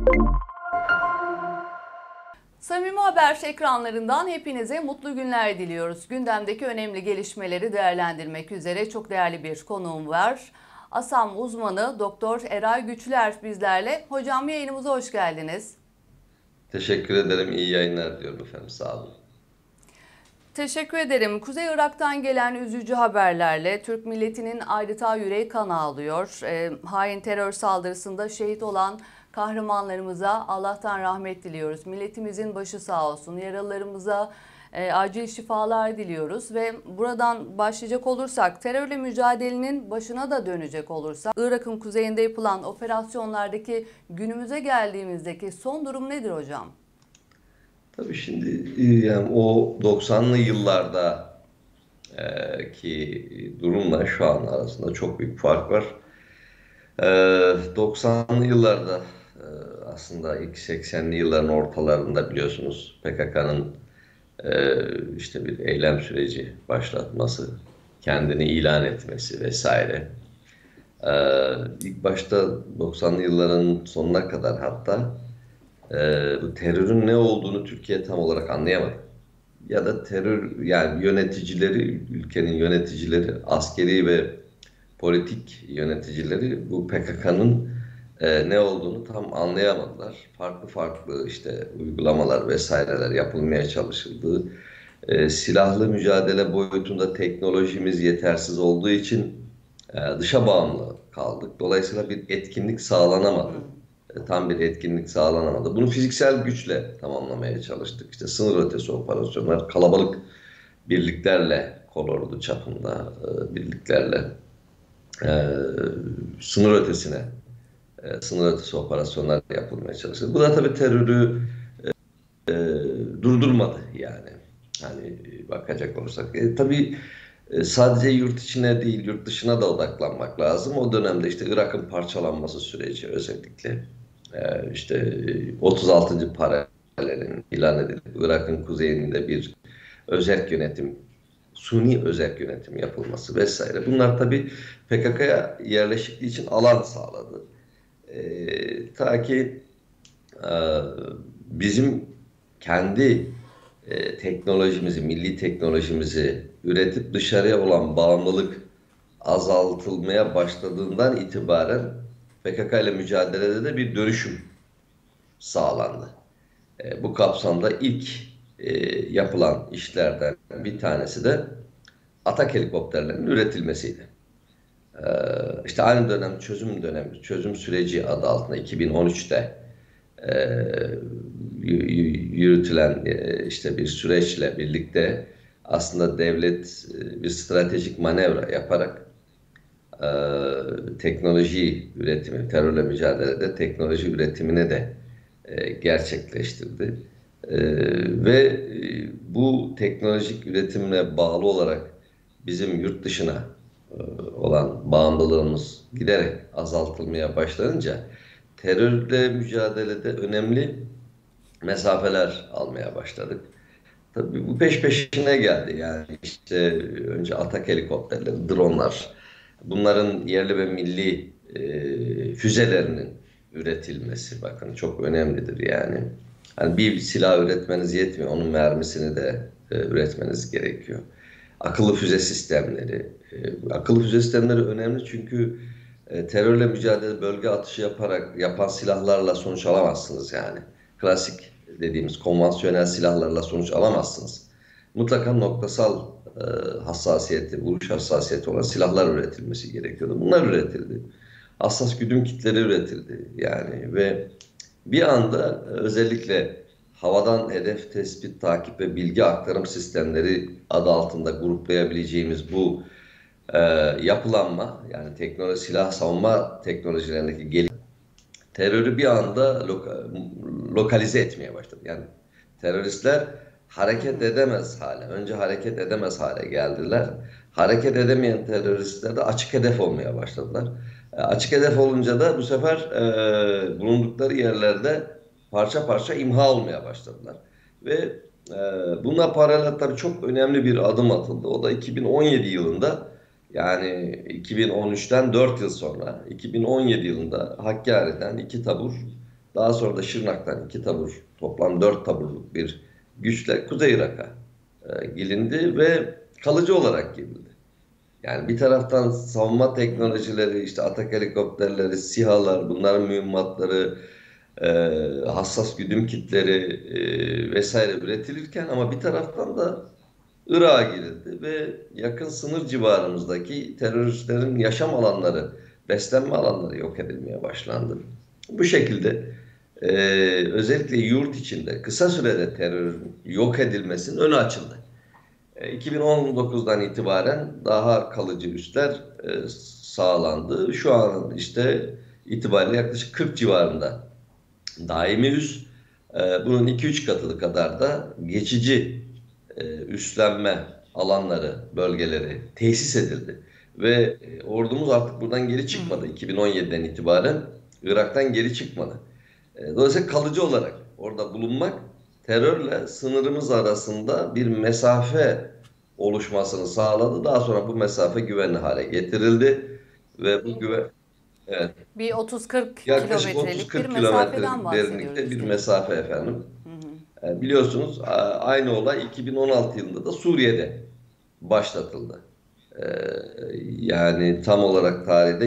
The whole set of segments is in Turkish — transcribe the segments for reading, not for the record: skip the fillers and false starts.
Samimi Haber ekranlarından hepinize mutlu günler diliyoruz. Gündemdeki önemli gelişmeleri değerlendirmek üzere çok değerli bir konuğum var. ASAM uzmanı Doktor Eray Güçler bizlerle. Hocam yayınımıza hoş geldiniz. Teşekkür ederim. İyi yayınlar diyorum efendim. Sağ olun. Teşekkür ederim. Kuzey Irak'tan gelen üzücü haberlerle Türk milletinin adeta yüreği kan ağlıyor. Hain terör saldırısında şehit olan kahramanlarımıza Allah'tan rahmet diliyoruz. Milletimizin başı sağ olsun. Yaralılarımıza acil şifalar diliyoruz ve buradan başlayacak olursak terörle mücadelenin başına da dönecek olursak Irak'ın kuzeyinde yapılan operasyonlardaki günümüze geldiğimizdeki son durum nedir hocam? Tabii şimdi yani o 90'lı yıllarda ki durumla şu an arasında çok büyük fark var. 90'lı yıllarda aslında ilk 80'li yılların ortalarında biliyorsunuz PKK'nın işte bir eylem süreci başlatması, kendini ilan etmesi vesaire. İlk başta 90'lı yılların sonuna kadar hatta bu terörün ne olduğunu Türkiye tam olarak anlayamadı. Ya da terör yani yöneticileri, ülkenin yöneticileri, askeri ve politik yöneticileri bu PKK'nın ne olduğunu tam anlayamadılar. Farklı farklı işte uygulamalar vesaireler yapılmaya çalışıldı. Silahlı mücadele boyutunda teknolojimiz yetersiz olduğu için dışa bağımlı kaldık. Dolayısıyla bir etkinlik sağlanamadı. Tam bir etkinlik sağlanamadı. Bunu fiziksel güçle tamamlamaya çalıştık. İşte sınır ötesi operasyonlar, kalabalık birliklerle, kolordu çapında birliklerle e, sınır ötesine, sınır ötesi operasyonlar yapılmaya çalıştı. Bu da tabii terörü e, durdurmadı yani. Hani bakacak olursak. Tabii sadece yurt içine değil, yurt dışına da odaklanmak lazım. O dönemde işte Irak'ın parçalanması süreci özellikle işte 36. paralelin ilan edilip Irak'ın kuzeyinde bir özerk yönetim, suni özerk yönetim yapılması vesaire. Bunlar tabii PKK'ya yerleşikliği için alan sağladı. Ta ki e, bizim kendi teknolojimizi, milli teknolojimizi üretip dışarıya olan bağımlılık azaltılmaya başladığından itibaren PKK ile mücadelede de bir dönüşüm sağlandı. Bu kapsamda ilk yapılan işlerden bir tanesi de atak helikopterlerinin üretilmesiydi. E, işte aynı dönem çözüm süreci adı altında 2013'te e, yürütülen işte bir süreçle birlikte aslında devlet bir stratejik manevra yaparak teknoloji üretimi, terörle mücadelede teknoloji üretimine de gerçekleştirdi. Ve bu teknolojik üretimle bağlı olarak bizim yurt dışına olan bağımlılığımız giderek azaltılmaya başlanınca terörle mücadelede önemli mesafeler almaya başladık. Tabii bu peş peşine geldi. Yani işte önce atak helikopterleri, dronlar, bunların yerli ve milli füzelerinin üretilmesi bakın çok önemlidir yani. Hani bir silah üretmeniz yetmiyor, onun mermisini de üretmeniz gerekiyor. Akıllı füze sistemleri, akıllı füze sistemleri önemli çünkü terörle mücadele bölge atışı yapan silahlarla sonuç alamazsınız yani. Klasik dediğimiz konvansiyonel silahlarla sonuç alamazsınız. Mutlaka noktasal hassasiyeti, vuruş hassasiyeti olan silahlar üretilmesi gerekiyordu. Bunlar üretildi. Hassas güdüm kitleri üretildi yani ve bir anda özellikle havadan hedef tespit, takip ve bilgi aktarım sistemleri adı altında gruplayabileceğimiz bu e, yapılanma yani silah savunma teknolojilerindeki terörü bir anda lokalize etmeye başladı. Yani teröristler hareket edemez hale, önce hareket edemez hale geldiler. Hareket edemeyen teröristler de açık hedef olmaya başladılar. Açık hedef olunca da bu sefer bulundukları yerlerde parça parça imha olmaya başladılar. Ve e, bununla paralel tabii çok önemli bir adım atıldı. O da 2017 yılında yani 2013'ten 4 yıl sonra 2017 yılında Hakkari'den iki tabur Daha sonra da Şırnak'tan 2 tabur, toplam 4 taburluk bir güçle Kuzey Irak'a gelindi ve kalıcı olarak girildi. Yani bir taraftan savunma teknolojileri, işte atak helikopterleri, SİHA'lar, bunların mühimmatları, e, hassas güdüm kitleri vesaire üretilirken, ama bir taraftan da Irak'a girildi ve yakın sınır civarımızdaki teröristlerin yaşam alanları, beslenme alanları yok edilmeye başlandı. Bu şekilde e, özellikle yurt içinde kısa sürede terörün yok edilmesinin önü açıldı. 2019'dan itibaren daha kalıcı üsler sağlandı. Şu an işte itibariyle yaklaşık 40 civarında daimi üs, bunun 2-3 katı kadar da geçici üslenme alanları, bölgeleri tesis edildi. Ve ordumuz artık buradan geri çıkmadı. 2017'den itibaren Irak'tan geri çıkmadı. Dolayısıyla kalıcı olarak orada bulunmak, terörle sınırımız arasında bir mesafe oluşmasını sağladı. Daha sonra bu mesafe güvenli hale getirildi ve bu güven, evet, Bir 30-40 yaklaşık kilometrelik bir 30-40 mesafeden kilometrelik bahsediyoruz derinlikte bir üstelik. mesafe efendim. Biliyorsunuz aynı olay 2016 yılında da Suriye'de başlatıldı. E, Yani tam olarak tarihte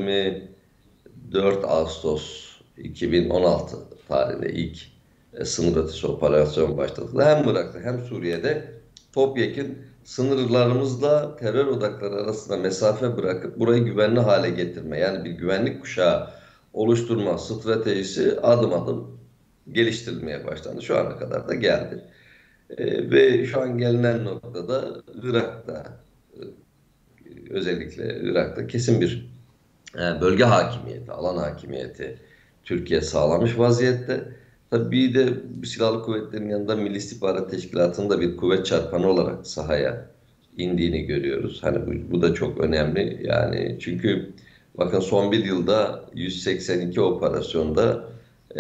24 Ağustos 2016 tarihinde ilk sınır ötesi operasyon başlatıldı. Hem Irak'ta hem Suriye'de topyekün sınırlarımızla terör odakları arasında mesafe bırakıp burayı güvenli hale getirme, yani bir güvenlik kuşağı oluşturma stratejisi adım adım geliştirilmeye başlandı. Şu ana kadar da geldi. Ve şu an gelinen noktada Irak'ta, özellikle Irak'ta kesin bir bölge hakimiyeti, alan hakimiyeti Türkiye sağlamış vaziyette. Tabii bir de silahlı kuvvetlerin yanında Milli İstihbarat Teşkilatı'nın da bir kuvvet çarpanı olarak sahaya indiğini görüyoruz. Hani bu da çok önemli. Yani çünkü bakın son bir yılda 182 operasyonda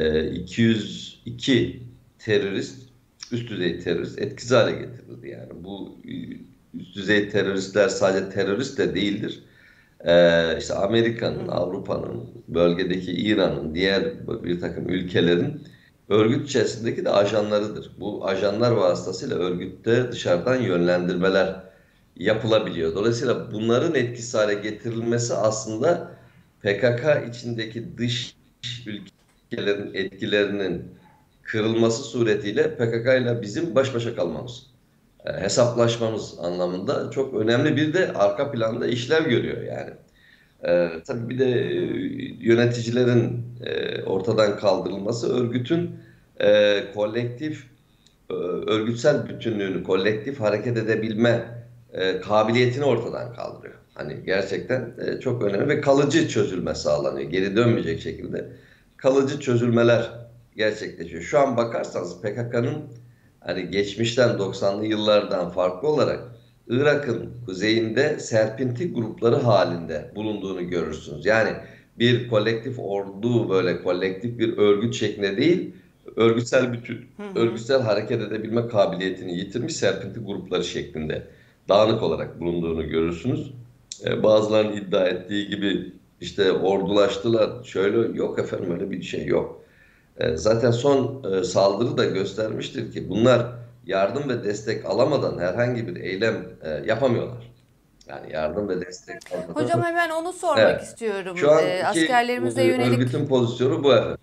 202 terörist, üst düzey terörist etkisiz hale getirildi. Yani bu üst düzey teröristler sadece terörist de değildir. İşte Amerika'nın, Avrupa'nın, bölgedeki İran'ın, diğer bir takım ülkelerin örgüt içerisindeki de ajanlarıdır. Bu ajanlar vasıtasıyla örgütte dışarıdan yönlendirmeler yapılabiliyor. Dolayısıyla bunların etkisiz hale getirilmesi aslında PKK içindeki dış ülkelerin etkilerinin kırılması suretiyle PKK ile bizim baş başa kalmamız, hesaplaşmamız anlamında çok önemli bir de arka planda işlev görüyor yani. Tabii bir de yöneticilerin ortadan kaldırılması örgütün kolektif örgütsel bütünlüğünü, kolektif hareket edebilme kabiliyetini ortadan kaldırıyor. Hani gerçekten çok önemli ve kalıcı çözülme sağlanıyor. Geri dönmeyecek şekilde kalıcı çözülmeler gerçekleşiyor. Şu an bakarsanız PKK'nın hani geçmişten 90'lı yıllardan farklı olarak Irak'ın kuzeyinde serpinti grupları halinde bulunduğunu görürsünüz. Yani bir kolektif ordu, böyle kolektif bir örgüt şeklinde değil, örgütsel bütün, örgütsel hareket edebilme kabiliyetini yitirmiş serpinti grupları şeklinde dağınık olarak bulunduğunu görürsünüz. Bazılarının iddia ettiği gibi işte ordulaştılar, şöyle, yok efendim, öyle bir şey yok. Zaten son saldırı da göstermiştir ki bunlar yardım ve destek alamadan herhangi bir eylem yapamıyorlar. Yani yardım ve destek Hocam almadan. hemen onu sormak Evet. istiyorum. Şu anki Askerlerimize yönelik. örgütün pozisyonu bu efendim.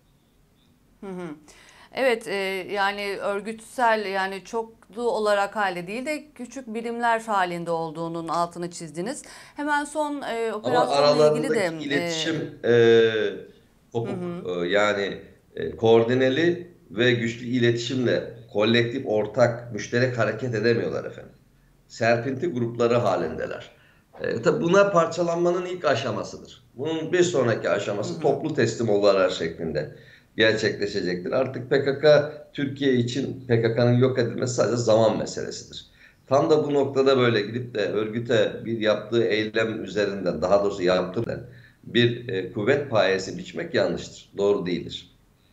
Evet, yani örgütsel, yani çoklu olarak halde değil de küçük birimler halinde olduğunun altını çizdiniz. Hemen son Ama operasyonla ilgili de aralarındaki iletişim kopuk. Yani koordineli ve güçlü iletişimle kolektif, ortak, müşterek hareket edemiyorlar efendim. Serpinti grupları halindeler. Tabii buna parçalanmanın ilk aşamasıdır. Bunun bir sonraki aşaması toplu teslim olurlar şeklinde gerçekleşecektir. Artık PKK, Türkiye için PKK'nın yok edilmesi sadece zaman meselesidir. Tam da bu noktada böyle gidip de örgüte bir yaptığı eylem üzerinden, daha doğrusu yaptığı bir kuvvet payesi biçmek yanlıştır. Doğru değildir.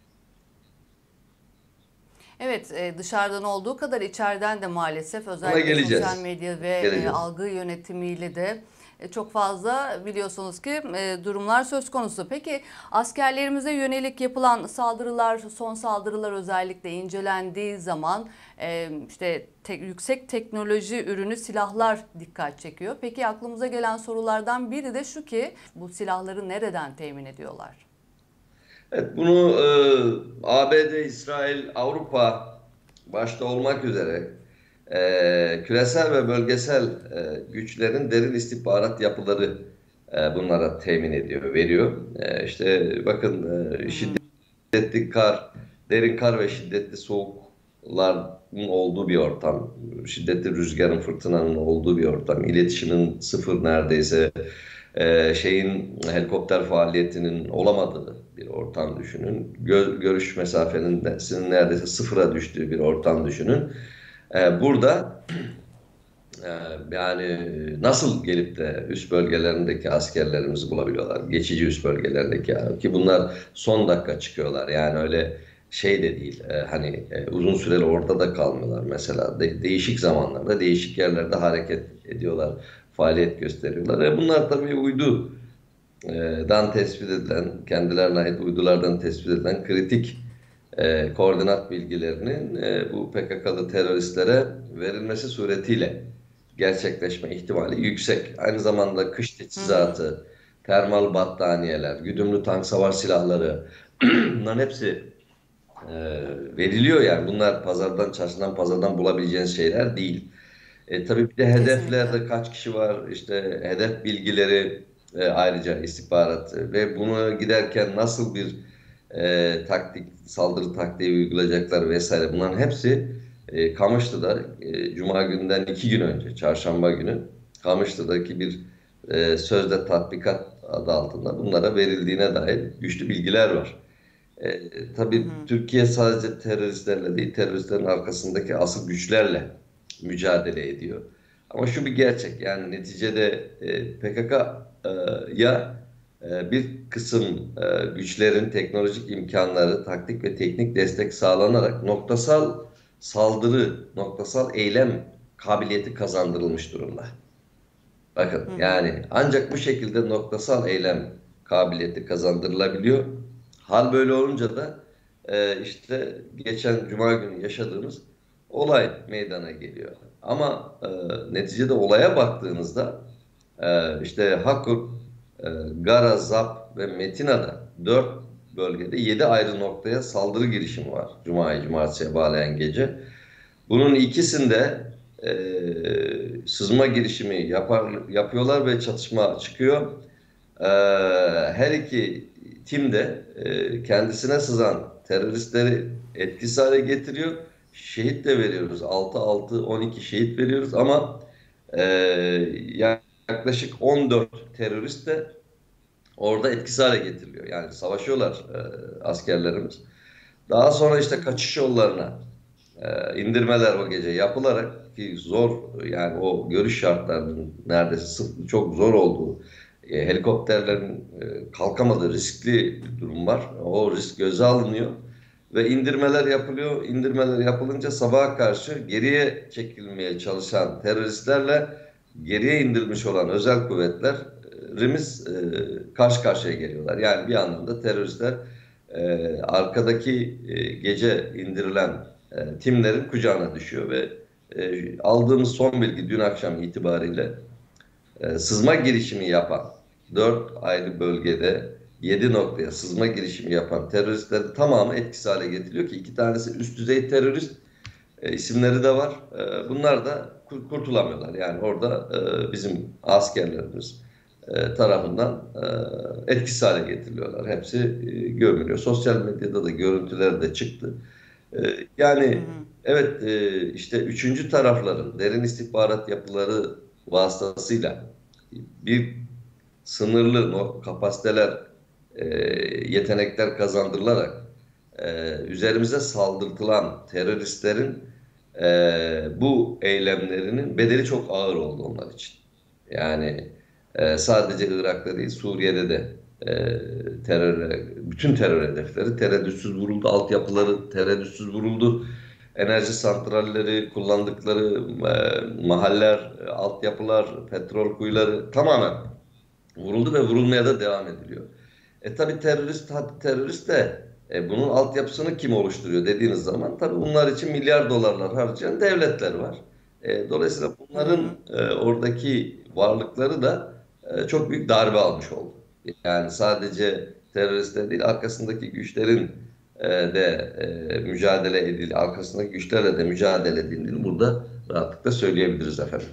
evet, dışarıdan olduğu kadar içeriden de maalesef Ona özellikle sosyal geleceğiz. medya ve Geleceğiz. algı yönetimiyle de çok fazla biliyorsunuz ki durumlar söz konusu. Peki askerlerimize yönelik yapılan saldırılar, son saldırılar özellikle incelendiği zaman işte yüksek teknoloji ürünü silahlar dikkat çekiyor. Peki aklımıza gelen sorulardan biri de şu ki bu silahları nereden temin ediyorlar? Evet, bunu ABD, İsrail, Avrupa başta olmak üzere küresel ve bölgesel güçlerin derin istihbarat yapıları bunlara temin ediyor, veriyor. İşte bakın Hı hı. şiddetli kar, derin kar ve şiddetli soğukların olduğu bir ortam, şiddetli rüzgarın, fırtınanın olduğu bir ortam, iletişimin sıfır neredeyse, helikopter faaliyetinin olamadığı bir ortam düşünün. Görüş mesafenin neredeyse sıfıra düştüğü bir ortam düşünün. Burada e, yani nasıl gelip de üst bölgelerindeki askerlerimizi bulabiliyorlar? Geçici üst bölgelerindeki ki bunlar son dakika çıkıyorlar. Yani öyle şey de değil. Hani uzun süreli orada da kalmıyorlar. Mesela değişik zamanlarda değişik yerlerde hareket ediyorlar. Faaliyet gösteriyorlar. Bunlar tabii dan tespit edilen, kendilerine ait uydulardan tespit edilen kritik koordinat bilgilerinin bu PKK'lı teröristlere verilmesi suretiyle gerçekleşme ihtimali yüksek. Aynı zamanda kış Hı hı. teçhizatı, termal battaniyeler, güdümlü tank savar silahları bunların hepsi e, veriliyor yani. Bunlar pazardan, çarşıdan, pazardan bulabileceğiniz şeyler değil. Tabii bir de Kesinlikle. hedeflerde kaç kişi var, işte hedef bilgileri ayrıca istihbarat ve bunu giderken nasıl bir saldırı taktiği uygulayacaklar vesaire. Bunların hepsi Kamışlı'da Cuma günden 2 gün önce, Çarşamba günü Kamışlı'daki bir sözde tatbikat adı altında bunlara verildiğine dair güçlü bilgiler var. Hı Tabii hı. Türkiye sadece teröristlerle değil, teröristlerin arkasındaki asıl güçlerle mücadele ediyor. Ama şu bir gerçek, yani neticede PKK'ya bir kısım güçlerin teknolojik imkanları, taktik ve teknik destek sağlanarak noktasal saldırı, noktasal eylem kabiliyeti kazandırılmış durumda. Bakın Hı hı. yani ancak bu şekilde noktasal eylem kabiliyeti kazandırılabiliyor. Hal böyle olunca da işte geçen Cuma günü yaşadığımız olay meydana geliyor. Ama neticede olaya baktığınızda işte Hakur, e, Gara, Zap ve Metina'da 4 bölgede 7 ayrı noktaya saldırı girişimi var. Cuma'yı cumartesiye bağlayan gece. Bunun ikisinde sızma girişimi yapıyorlar ve çatışma çıkıyor. E, Her iki tim de kendisine sızan teröristleri etkisiz hale getiriyor. Şehit de veriyoruz. 6-6-12 şehit veriyoruz ama e, yaklaşık 14 terörist de orada etkisiz hale getiriliyor. Yani savaşıyorlar askerlerimiz. Daha sonra işte Hı hı. kaçış yollarına indirmeler o gece yapılarak, ki zor yani o görüş şartlarının neredeyse çok zor olduğu, helikopterlerin kalkamadığı riskli bir durum var. O risk göze alınıyor ve indirmeler yapılıyor. İndirmeler yapılınca sabaha karşı geriye çekilmeye çalışan teröristlerle geriye indirilmiş olan özel kuvvetlerimiz karşı karşıya geliyorlar. Yani bir anlamda teröristler arkadaki gece indirilen timlerin kucağına düşüyor ve aldığımız son bilgi dün akşam itibariyle sızma girişimi yapan 4 ayrı bölgede 7 noktaya sızma girişimi yapan teröristlerin tamamı etkisiz hale getiriliyor ki 2 tanesi üst düzey terörist, isimleri de var. Bunlar da kurtulamıyorlar. Yani orada bizim askerlerimiz tarafından etkisiz hale getiriliyorlar. Hepsi gömülüyor. Sosyal medyada da görüntüler de çıktı. Hı Yani hı. evet, işte üçüncü tarafların derin istihbarat yapıları vasıtasıyla bir sınırlı kapasiteler, e, yetenekler kazandırılarak üzerimize saldırtılan teröristlerin bu eylemlerinin bedeli çok ağır oldu onlar için. Yani sadece Irak'ta değil, Suriye'de de bütün terör hedefleri tereddütsüz vuruldu, altyapıları tereddütsüz vuruldu. enerji santralleri, kullandıkları mahaller, altyapılar, petrol kuyuları tamamen vuruldu ve vurulmaya da devam ediliyor. Tabii terörist de bunun altyapısını kim oluşturuyor dediğiniz zaman tabii bunlar için milyar dolarlar harcayan devletler var. Dolayısıyla Hı bunların hı. oradaki varlıkları da çok büyük darbe almış oldu. Yani sadece teröristler değil, arkasındaki güçlerin de mücadele edildi, arkasındaki güçlerle de mücadele edildiğini burada rahatlıkla söyleyebiliriz efendim.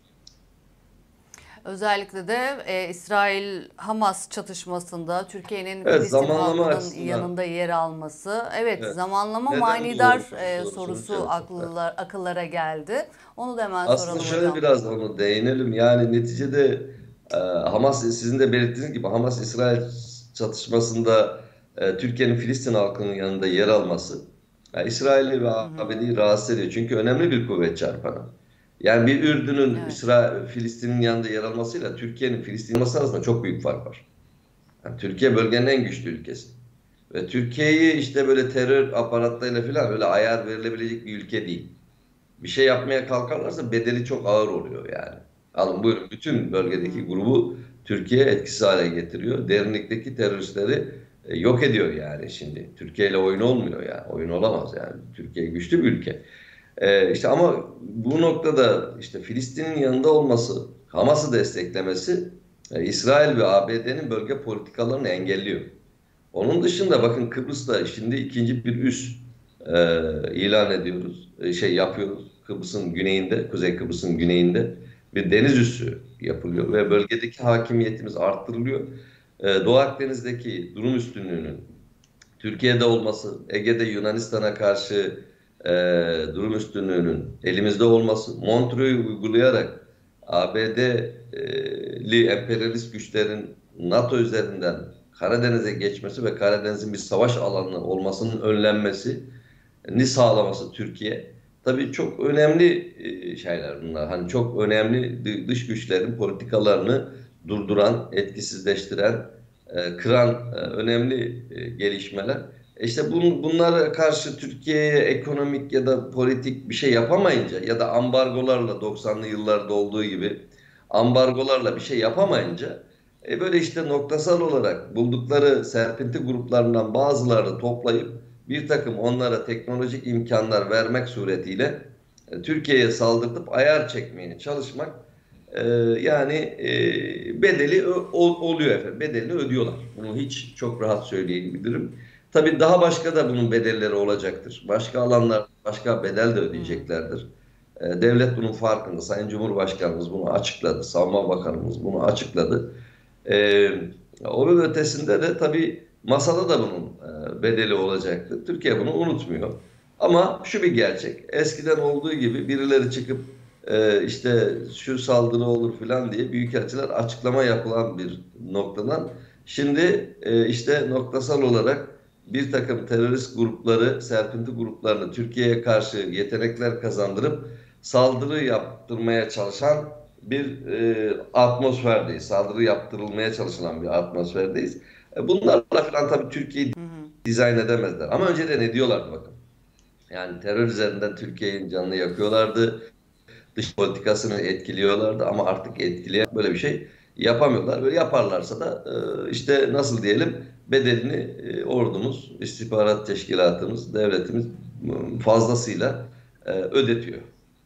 Özellikle de İsrail-Hamas çatışmasında Türkiye'nin Evet, Filistin zamanlama halkının açısından yanında yer alması, evet, evet, zamanlama neden bu manidar oldu sorusunu sorusu cevaplar. akıllara geldi. Onu da hemen Aslında soralım şöyle hocam. biraz onu değinelim. Yani neticede Hamas sizin de belirttiğiniz gibi Hamas-İsrail çatışmasında Türkiye'nin Filistin halkının yanında yer alması İsrail'i ve Hı hı. ABD'yi rahatsız ediyor. Çünkü önemli bir kuvvet çarpanı. Yani bir Ürdün'ün Evet. Filistin'in yanında yer almasıyla Türkiye'nin Filistin olması arasında çok büyük fark var. Yani Türkiye bölgenin en güçlü ülkesi. Ve Türkiye'yi işte böyle terör aparatlarıyla falan öyle ayar verilebilecek bir ülke değil. Bir şey yapmaya kalkarlarsa bedeli çok ağır oluyor yani. Alın buyurun bütün Hı bölgedeki hı. grubu Türkiye etkisiz hale getiriyor. Derinlikteki teröristleri yok ediyor yani şimdi. Türkiye ile oyun olmuyor yani. Oyun olamaz yani. Türkiye güçlü bir ülke. İşte ama bu noktada işte Filistin'in yanında olması, Hamas'ı desteklemesi İsrail ve ABD'nin bölge politikalarını engelliyor. Onun dışında bakın Kıbrıs'ta şimdi ikinci bir üs ilan ediyoruz, şey yapıyoruz. Kıbrıs'ın güneyinde, Kuzey Kıbrıs'ın güneyinde bir deniz üssü Hı yapılıyor hı. ve bölgedeki hakimiyetimiz arttırılıyor. Doğu Akdeniz'deki durum üstünlüğünün Türkiye'de olması, Ege'de Yunanistan'a karşı durum üstünlüğünün elimizde olması, Montreux'u uygulayarak ABD'li emperyalist güçlerin NATO üzerinden Karadeniz'e geçmesi ve Karadeniz'in bir savaş alanı olmasının önlenmesini sağlaması Türkiye. Tabii çok önemli şeyler bunlar. Hani çok önemli dış güçlerin politikalarını durduran, etkisizleştiren, kıran önemli gelişmeler. İşte bunlara karşı Türkiye'ye ekonomik ya da politik bir şey yapamayınca ya da ambargolarla 90'lı yıllarda olduğu gibi ambargolarla bir şey yapamayınca böyle işte noktasal olarak buldukları serpinti gruplarından bazılarını toplayıp bir takım onlara teknolojik imkanlar vermek suretiyle Türkiye'ye saldırtıp ayar çekmeye çalışmak e, yani bedeli oluyor efendim. Bedelini ödüyorlar. Bunu hiç çok rahat söyleyebilirim. Tabii daha başka da bunun bedelleri olacaktır. Başka alanlar başka bedel de Hı hı. ödeyeceklerdir. Devlet bunun farkında. Sayın Cumhurbaşkanımız bunu açıkladı. Savunma Bakanımız bunu açıkladı. Ee, Onun ötesinde de tabii masada da bunun bedeli olacaktır. Türkiye bunu unutmuyor. Ama şu bir gerçek. Eskiden olduğu gibi birileri çıkıp işte şu saldırı olur falan diye büyükelçiler açıklama yapılan bir noktadan şimdi işte noktasal olarak bir takım terörist grupları, serpinti gruplarını Türkiye'ye karşı yetenekler kazandırıp saldırı yaptırmaya çalışan bir atmosferdeyiz. Saldırı yaptırılmaya çalışılan bir atmosferdeyiz. Bunlarla falan tabii Türkiye'yi Hı hı. dizayn edemezler. Ama önceden ne diyorlardı bakın. Yani terör üzerinden Türkiye'nin canını yakıyorlardı. Dış politikasını etkiliyorlardı ama artık etkileyen böyle bir şey yapamıyorlar. Böyle yaparlarsa da işte nasıl diyelim bedelini ordumuz, istihbarat teşkilatımız, devletimiz fazlasıyla ödetiyor.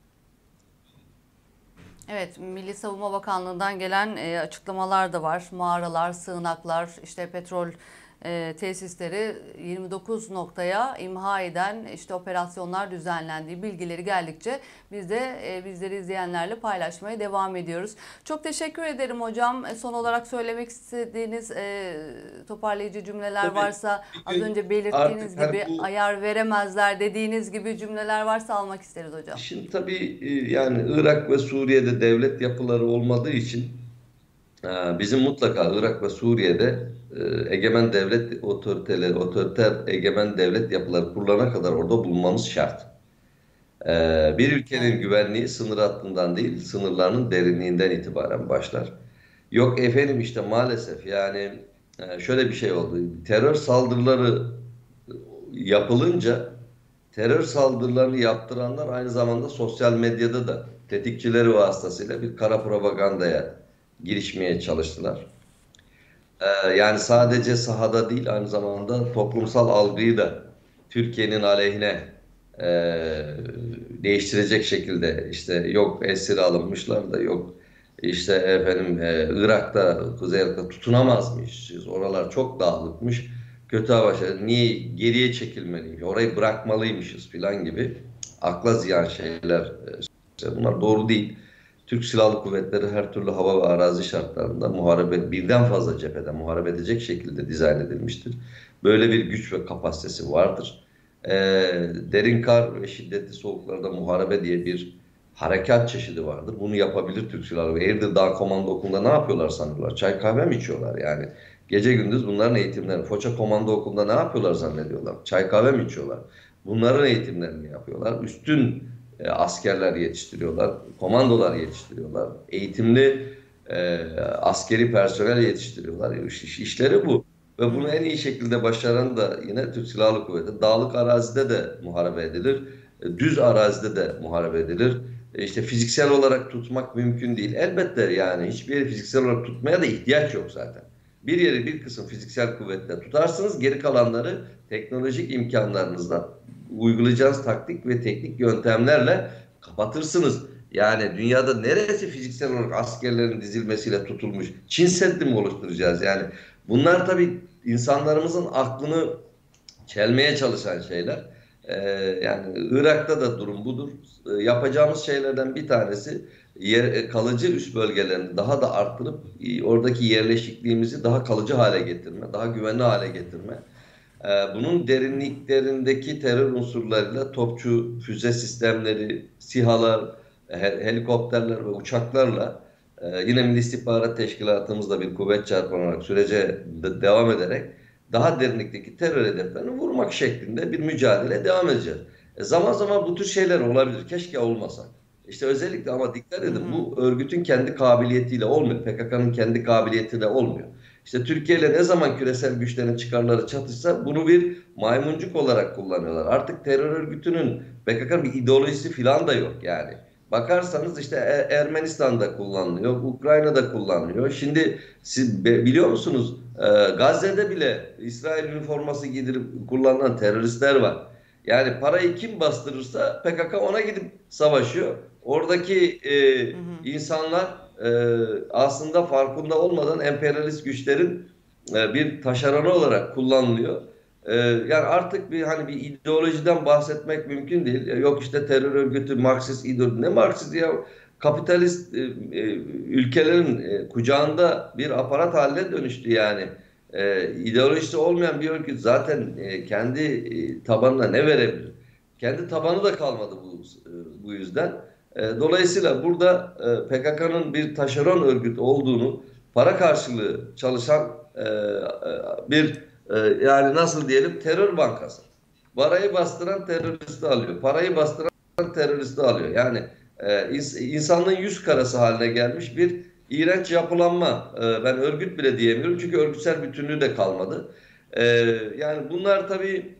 Evet, Milli Savunma Bakanlığı'ndan gelen açıklamalar da var. Mağaralar, sığınaklar, işte petrol tesisleri 29 noktaya imha eden işte operasyonlar düzenlendiği bilgileri geldikçe biz de bizleri izleyenlerle paylaşmaya devam ediyoruz. Çok teşekkür ederim hocam. Son olarak söylemek istediğiniz toparlayıcı cümleler Tabii varsa, bir az gün önce artık belirttiğiniz hani gibi bu ayar veremezler dediğiniz gibi cümleler varsa almak isteriz hocam. şimdi tabii yani Irak ve Suriye'de devlet yapıları olmadığı için bizim mutlaka Irak ve Suriye'de egemen devlet otoriteleri, otoriter egemen devlet yapıları kurulana kadar orada bulunmamız şart. Bir ülkenin Evet. güvenliği sınır hattından değil, sınırlarının derinliğinden itibaren başlar. Yok efendim işte maalesef yani şöyle bir şey oldu. Terör saldırıları yapılınca terör saldırılarını yaptıranlar aynı zamanda sosyal medyada da tetikçileri vasıtasıyla bir kara propagandaya girişmeye çalıştılar. Yani sadece sahada değil, aynı zamanda toplumsal algıyı da Türkiye'nin aleyhine e, değiştirecek şekilde, işte yok esir alınmışlar da, yok işte efendim Irak'ta, Kuzey Irak'ta tutunamazmışız. Oralar çok dağlıkmış. Kötü hava şartları. Niye geriye çekilmeliymiş? Orayı bırakmalıymışız filan gibi akla ziyan şeyler. Bunlar doğru değil. Türk Silahlı Kuvvetleri her türlü hava ve arazi şartlarında muharebe, birden fazla cepheden muharebe edecek şekilde dizayn edilmiştir. Böyle bir güç ve kapasitesi vardır. Derin kar ve şiddetli soğuklarda muharebe diye bir harekat çeşidi vardır. Bunu yapabilir Türk Silahlı Kuvvetleri. Eğirdir Dağ Komando Okulu'nda ne yapıyorlar sanıyorlar? Çay kahve mi içiyorlar yani? Gece gündüz bunların eğitimlerini. Foça Komando Okulu'nda ne yapıyorlar zannediyorlar? Çay kahve mi içiyorlar? Bunların eğitimlerini yapıyorlar. Üstün askerler yetiştiriyorlar, komandolar yetiştiriyorlar, eğitimli askeri personel yetiştiriyorlar. İşleri bu. Ve bunu en iyi şekilde başaran da yine Türk Silahlı Kuvvetleri. Dağlık arazide de muharebe edilir, düz arazide de muharebe edilir. İşte fiziksel olarak tutmak mümkün değil. Elbette yani hiçbir yeri fiziksel olarak tutmaya da ihtiyaç yok zaten. Bir yeri bir kısım fiziksel kuvvetle tutarsınız, geri kalanları teknolojik imkanlarınızla uygulayacağınız taktik ve teknik yöntemlerle kapatırsınız. Yani dünyada neresi fiziksel olarak askerlerin dizilmesiyle tutulmuş? Çin Seddi mi oluşturacağız? Yani bunlar tabii insanlarımızın aklını çelmeye çalışan şeyler. Yani Irak'ta da durum budur. Yapacağımız şeylerden bir tanesi kalıcı üst bölgelerini daha da arttırıp oradaki yerleşikliğimizi daha kalıcı hale getirme, daha güvenli hale getirme. Bunun derinliklerindeki terör unsurlarıyla topçu, füze sistemleri, SİHA'lar, helikopterler ve uçaklarla yine Milli İstihbarat Teşkilatımızla bir kuvvet çarpanı olarak sürece devam ederek daha derinlikteki terör hedeflerini vurmak şeklinde bir mücadele devam edeceğiz. Zaman zaman bu tür şeyler olabilir. Keşke olmasa. İşte özellikle ama dikkat Hı edin, hı. bu örgütün kendi kabiliyetiyle olmuyor. PKK'nın kendi kabiliyetiyle olmuyor. İşte Türkiye ile ne zaman küresel güçlerin çıkarları çatışsa bunu bir maymuncuk olarak kullanıyorlar. Artık terör örgütünün, PKK'nın bir ideolojisi falan da yok yani. Bakarsanız işte Ermenistan'da kullanılıyor, Ukrayna'da kullanılıyor. Şimdi siz biliyor musunuz, Gazze'de bile İsrail üniforması giydirip kullanılan teröristler var. Yani parayı kim bastırırsa PKK ona gidip savaşıyor. Oradaki Hı hı. insanlar aslında farkında olmadan emperyalist güçlerin bir taşeronu olarak kullanılıyor. Yani artık bir hani bir ideolojiden bahsetmek mümkün değil. Yok işte terör örgütü, Marksist ideoloji. Ne Marksist ya? Kapitalist ülkelerin kucağında bir aparat haline dönüştü yani. İdeolojisi olmayan bir örgüt zaten kendi tabanına ne verebilir? Kendi tabanı da kalmadı bu yüzden. Dolayısıyla burada PKK'nın bir taşeron örgüt olduğunu, para karşılığı çalışan bir yani nasıl diyelim, terör bankası. Parayı bastıran teröristi alıyor. Parayı bastıran teröristi alıyor. Yani insanlığın yüz karası haline gelmiş bir iğrenç yapılanma. Ben örgüt bile diyemiyorum çünkü örgütsel bütünlüğü de kalmadı. E, Yani bunlar tabii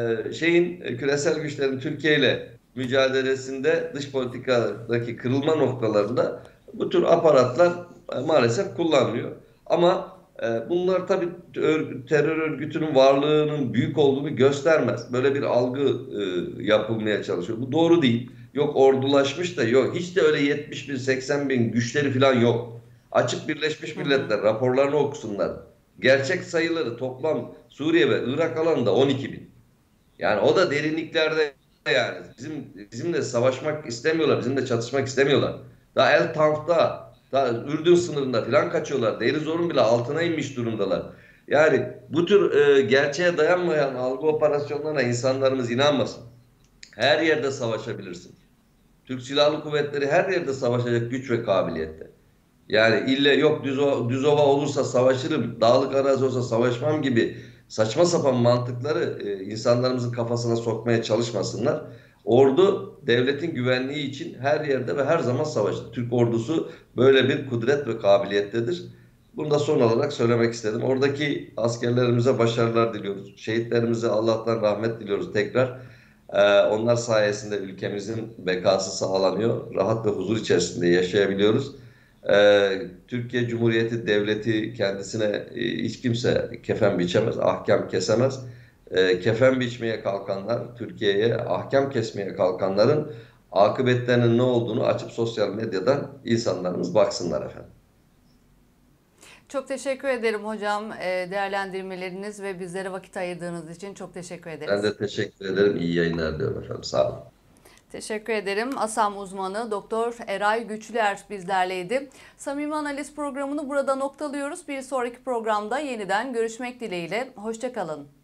küresel güçlerin Türkiye ile mücadelesinde dış politikadaki kırılma noktalarında bu tür aparatlar maalesef kullanılıyor. Ama bunlar tabii terör örgütünün varlığının büyük olduğunu göstermez. Böyle bir algı yapılmaya çalışıyor. Bu doğru değil. Yok ordulaşmış da yok. Hiç de öyle 70 bin 80 bin güçleri falan yok. Açık Birleşmiş Hı hı. Milletler raporlarını okusunlar. Gerçek sayıları toplam Suriye ve Irak alanında 12 bin. Yani o da derinliklerde yani. Bizimle savaşmak istemiyorlar. Bizimle çatışmak istemiyorlar. Daha El Tank'ta, daha Ürdün sınırında falan kaçıyorlar. Deir Zor'un bile altına inmiş durumdalar. Yani bu tür gerçeğe dayanmayan algı operasyonlarına insanlarımız inanmasın. Her yerde savaşabilirsin. Türk Silahlı Kuvvetleri her yerde savaşacak güç ve kabiliyette. Yani ille yok düz ova olursa savaşırım, dağlık arazi olsa savaşmam gibi saçma sapan mantıkları insanlarımızın kafasına sokmaya çalışmasınlar. Ordu devletin güvenliği için her yerde ve her zaman savaşır. Türk ordusu böyle bir kudret ve kabiliyettedir. Bunu da son olarak söylemek istedim. Oradaki askerlerimize başarılar diliyoruz. Şehitlerimize Allah'tan rahmet diliyoruz tekrar. Onlar sayesinde ülkemizin bekası sağlanıyor. Rahat ve huzur içerisinde yaşayabiliyoruz. Türkiye Cumhuriyeti Devleti kendisine hiç kimse kefen biçemez, ahkam kesemez. Kefen biçmeye kalkanlar, Türkiye'ye ahkam kesmeye kalkanların akıbetlerinin ne olduğunu açıp sosyal medyadan insanlarımız baksınlar efendim. Çok teşekkür ederim hocam. Değerlendirmeleriniz ve bizlere vakit ayırdığınız için çok teşekkür Ben ederiz. de teşekkür ederim. İyi yayınlar diliyorum efendim. Sağ olun. Teşekkür ederim. ASAM uzmanı Doktor Eray Güçlüer bizlerleydi. Samimi Analiz programını burada noktalıyoruz. Bir sonraki programda yeniden görüşmek dileğiyle. Hoşça kalın.